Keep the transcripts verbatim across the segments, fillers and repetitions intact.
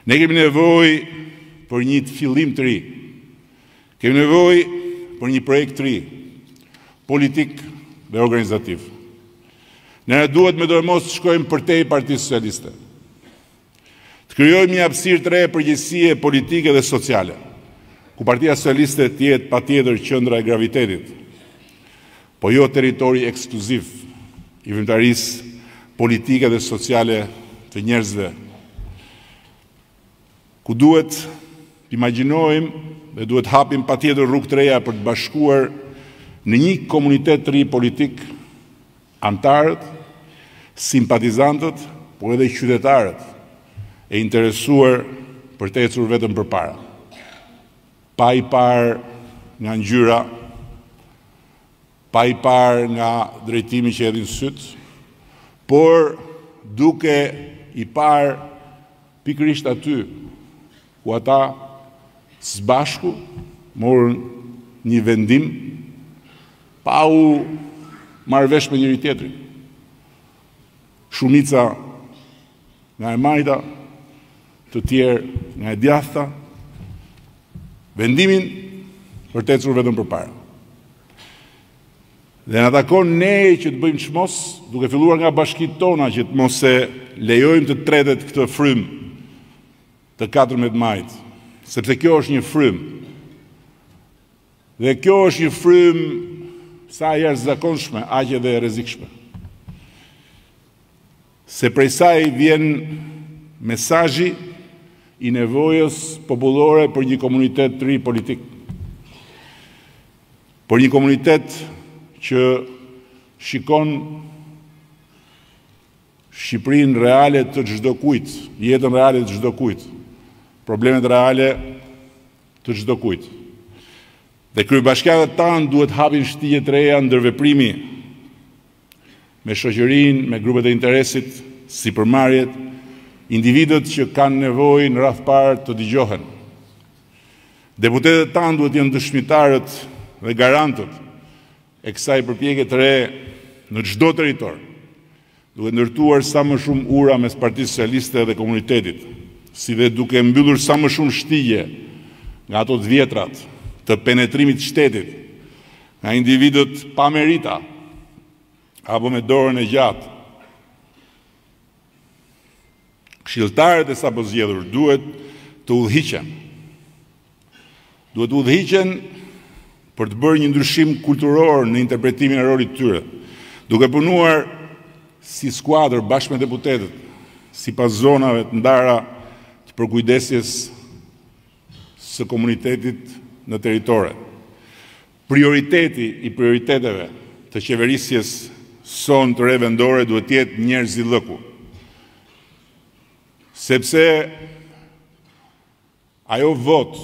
Ne kemi nevojë për një fillim të ri. Kemi nevojë për një projekt të ri, politik dhe organizativ. Ne duhet me dorëmos të shkojmë përtej Partisë Socialiste. Të krijojmë një hapësirë të re përgjegjësie politike dhe sociale, ku Partia Socialiste të jetë patjetër qendra e gravitetit, po jo territori ekskluziv i vëmtarisë politike dhe sociale të njerëzve, ku duhet të imagjinojmë dhe duhet hapim patjetër rrugë të reja për të bashkuar në një komunitet të ri politik antarët, simpatizantët, por edhe qytetarët e interesuar për të ecur vetëm përpara. Pa i parë nga ngjyra, pa i parë nga drejtimi që hedhin syt, por duke i parë pikërisht aty ku ata së bashku morën një vendim pa u marrë vesh me njëri tjetrin. Shumica nga e majta, të tjerë nga e djathta, vendimin për të ecur vetëm përpara. Dhe na takon ne që të bëjmë çmos, duke filluar nga bashkitë tona që të mos e lejojmë të tretet këtë frym të katërmbëdhjetë majit, sepse kjo është një frym. Dhe kjo është një frym sa e jashtëzakonshme, aq edhe e rrezikshme. Se prej saj vjen mesazhi i nevojës popullore për një komunitet të ri politik. Për një komunitet që shikon Shqipërinë reale të çdo kujt, jetën reale të çdo kujt, problemet reale të çdo kujt. Dhe kryebashkiatat tanë duhet hapin shtigje të reja ndërveprimi me shoqërinë, me grupet e interesit, sipërmarrjet, individët që kanë nevojë në radh parë të dëgjohen. Deputetët tanë duhet jenë dëshmitarët dhe garantët e kësaj përpjekje të re në çdo territor. Duhet ndërtuar sa më shumë ura mes Partisë Socialiste dhe komunitetit, si dhe duke mbyllur sa më shumë shtigje nga ato të vjetrat të penetrimit të shtetit, nga individët pa merita apo me dorën e gjatë. Këshilltarët e sapo zgjedhur duhet të udhhiqen. Duhet të udhhiqen për të bërë një ndryshim kulturor në interpretimin e rolit të tyre, duke punuar si skuadër bashkë me deputetët, sipas zonave të ndara të përkujdesjes së komunitetit në territore. Prioriteti i prioriteteve të qeverisjes son të re vendore duhet të jetë njerëzillëku. Sepse ajo vot,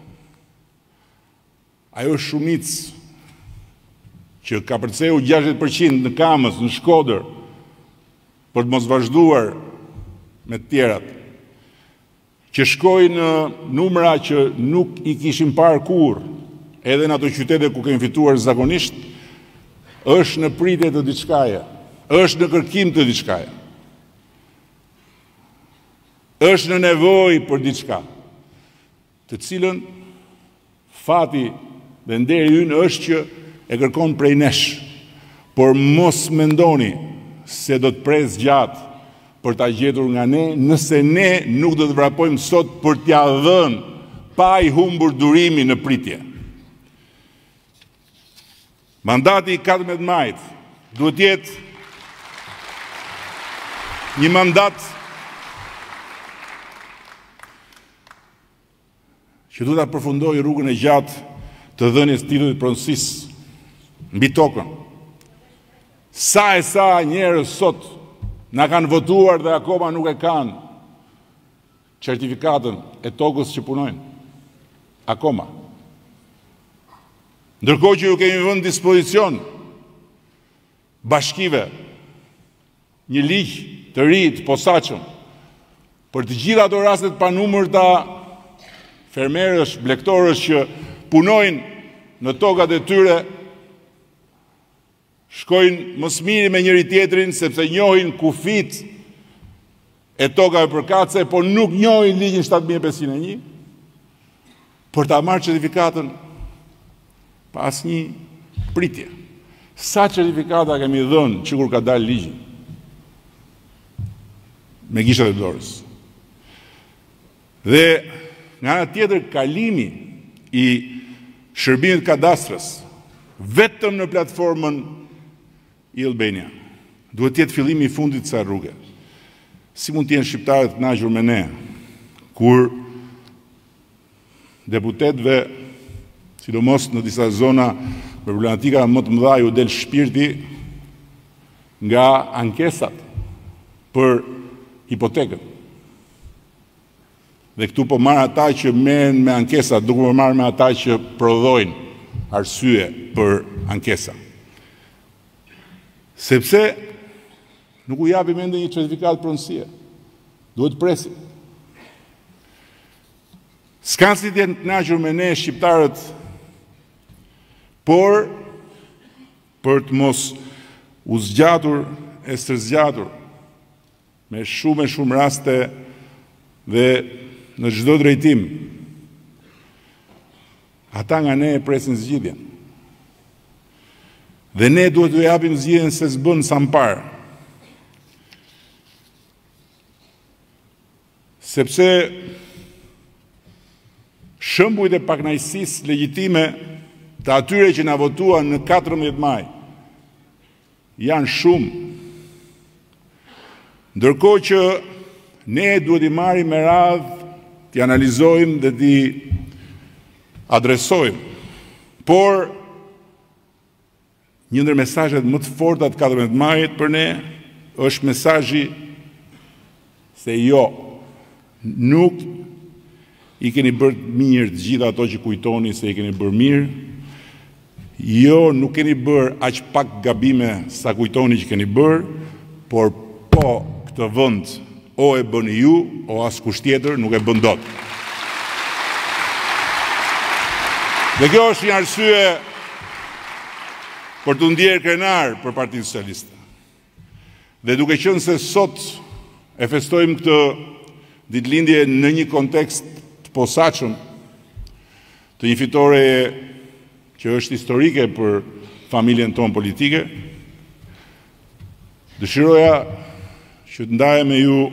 ajo shumicë që ka përceu gjashtëdhjetë përqind në Kamës, në Shkodër, për të mos vazhduar me të tjerat, që shkojnë në numra që nuk i kishim parë kur, edhe në ato qytete ku kemi fituar zakonisht, është në pritje të diçkaje, është në kërkim të diçkaje, është në nevojë për diçka, të cilën fati dhe nderi ynë është që e kërkon prej nesh, por mos mendoni se do të pres gjatë për ta gjetur nga ne, nëse ne nuk do të vrapojmë sot për t'ja dhënë pa i humbur durimi në pritje. Mandati i katërmbëdhjetë majit duhet jetë një mandat që duhet ta përfundojë rrugën e gjatë të dhënies titullit pronësisë mbi tokën. Sa e sa njerëz sot na kanë votuar dhe akoma nuk e kanë certifikatën e tokës që punojnë. Akoma. Ndërkohë që ju kemi vënë dispozicion bashkive një ligj të ri të posaçëm për të gjitha ato rastet pa numër të fermerësh, blegtorësh që punojnë në tokat e tyre, shkojnë më së miri me njëri tjetrin sepse njohin kufit e tokave përkatëse, por nuk njohin ligjin shtatë mijë e pesëqind e një, për ta marrë certifikatën pa asnjë pritje. Sa certifikata kemi dhënë që kur ka dalë ligji me gishtat e dorës. Dhe nga ana tjetër, kalimi i shërbimit kadastrës vetëm në platformën e-Albania duhet të jetë fillimi i fundit të kësaj rruge. Si mund të jenë shqiptarët të kënaqur me ne kur deputetëve, sidomos në disa zona me problematika më të mëdha, u del shpirti nga ankesat për hipotekën. Dhe këtu po marrë ata që merren me ankesat, duke po marrë me ata që prodhojnë arsye për ankesa. Sepse nuk u japim ende një certifikat pronësie. Duhet të presim. S'kan si të jenë të kënaqur me ne shqiptarët, por për të mos u zgjatur e stërzgjatur me shumë e shumë raste dhe në çdo drejtim, ata nga ne e presin zgjidhjen. Dhe ne duhet të japim zgjidhjen se s'bën sa më parë. Sepse shembujt e pakënaqësisë legjitime të atyre që na votuan në katërmbëdhjetë maj janë shumë. Ndërkohë që ne duhet i marrim me radhë, t'i analizojmë dhe t'i adresojmë. Por një ndër mesazhet më të forta të katërmbëdhjetë majit për ne është mesazhi se jo, nuk i keni bërë mirë të gjitha ato që kujtoni se i keni bërë mirë. Jo, nuk keni bërë aq pak gabime sa kujtoni që keni bërë, por po këtë vend o e bëni ju, o askush tjetër nuk e bën dot. Dhe kjo është një arsye për të ndjerë krenar për Partinë Socialiste. Dhe duke qenë se sot e festojmë këtë ditëlindje në një kontekst të posaçëm, të një fitore që është historike për familjen tonë politike, dëshiroja që të ndaje me ju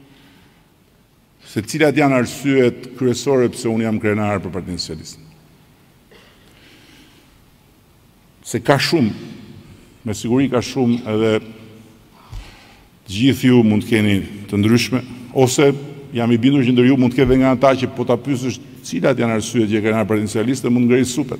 se cilat janë arsyet kryesore pse unë jam krenar për Partinë Socialiste. Se ka shumë, me siguri ka shumë, edhe të gjithë ju mund të keni të ndryshme, ose jam i bindur që ndër ju mund të ketë nga ata që po ta pyesësh cilat janë arsyet që e krenar Partinë Socialiste, mund ngrej supet.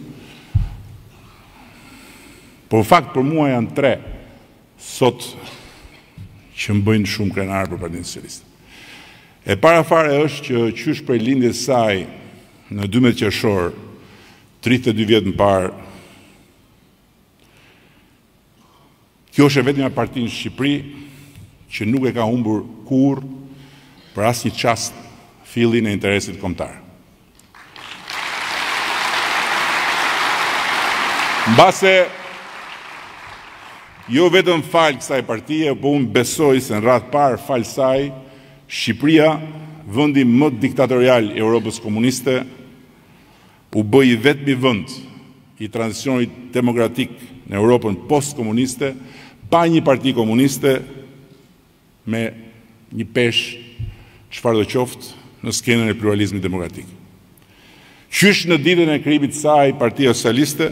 Po në fakt për mua janë tre sot që më bëjnë shumë krenar për Partinë Socialiste. E para fare është që qysh prej lindjes saj në dymbëdhjetë qershor, tridhjetë e dy vjet më parë, kjo është e vetmja parti në Shqipëri që nuk e ka humbur kurrë për asnjë çast fillin e interesit kombëtar. Mbase jo vetëm falë kësaj partie, po unë besoj se në radhë parë falë saj, Shqipëria, vendi më diktatorial i Europës komuniste, u bëj vetmi vend i tranzicionit demokratik në Europën post-komuniste, pa një parti komuniste me një pesh çfarë do qoftë në skenën e pluralizmit demokratik. Qysh në ditën e krijimit të saj, Partia Socialiste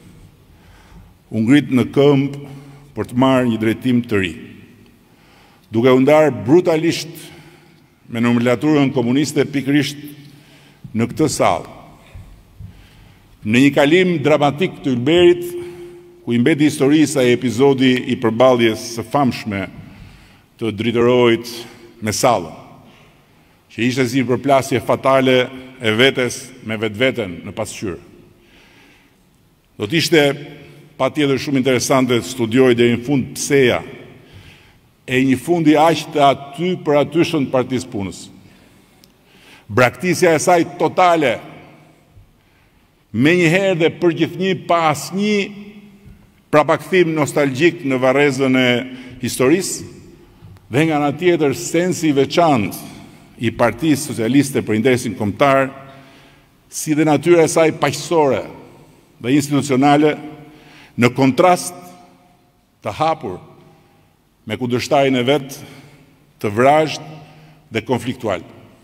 u ngrit në këmbë për të marrë një drejtim të ri, duke u ndarë brutalisht me nomenklaturën komuniste pikërisht në këtë sallë. Në një kalim dramatik të Ylberit, ku i mbeti historisë ai epizodi i përballjes së famshme të dritorit me sallën, që ishte si përplasje fatale e vetes me vetveten në pasqyrë. Do t'ishte pa tjetër shumë interesante të studioj deri në fund pseja e një fundi aq të aty për atyshën të Partisë Punës. Braktisja e saj totale, me njëherë dhe për gjithnjë pa asnjë prapakthim nostalgjik në varrezën e historisë Dhe nga ana tjetër, sensi i veçantë i Partisë Socialiste për interesin kombëtar, si dhe natyra e saj paqësore dhe institucionale, në kontrast të hapur me kundërshtarin e vet, të vrazhd dhe konfliktual.